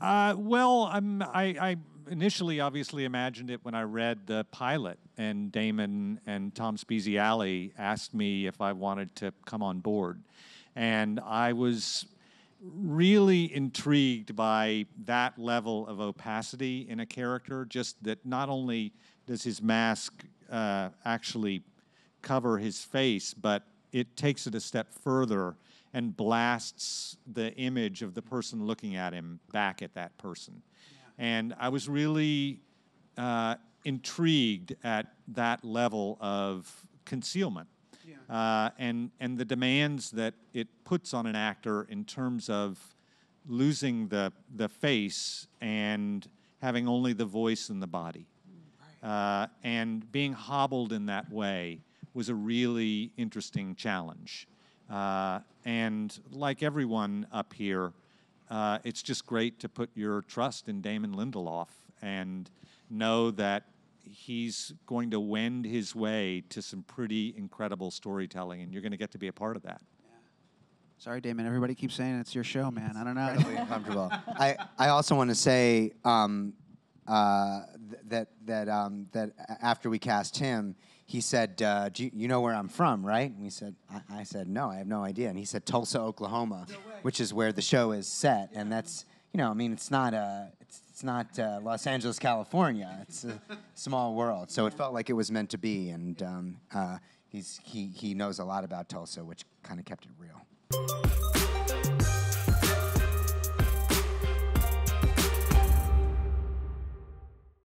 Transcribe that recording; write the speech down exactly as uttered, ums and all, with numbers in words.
Uh, well, I'm, I, I initially obviously imagined it when I read the pilot, and Damon and Tom Spezialy asked me if I wanted to come on board. And I was really intrigued by that level of opacity in a character, just that not only does his mask uh, actually cover his face, but it takes it a step further and blasts the image of the person looking at him back at that person. Yeah. And I was really uh, intrigued at that level of concealment. Yeah. Uh, and, and the demands that it puts on an actor in terms of losing the, the face and having only the voice and the body. Right. Uh, and being hobbled in that way was a really interesting challenge. Uh, and like everyone up here, uh, it's just great to put your trust in Damon Lindelof and know that he's going to wend his way to some pretty incredible storytelling, and you're going to get to be a part of that. Yeah. Sorry, Damon. Everybody keeps saying it's your show, man. I don't know. Incredibly uncomfortable. I, I also want to say um, uh, th that that um, that after we cast him, he said, uh, Do you, you know where I'm from, right? And we said, I, I said, no, I have no idea. And he said, Tulsa, Oklahoma, no which is where the show is set. Yeah. And that's, you know, I mean, it's not uh, it's, it's not uh, Los Angeles, California. It's a small world. So it felt like it was meant to be. And um, uh, he's, he, he knows a lot about Tulsa, which kind of kept it real.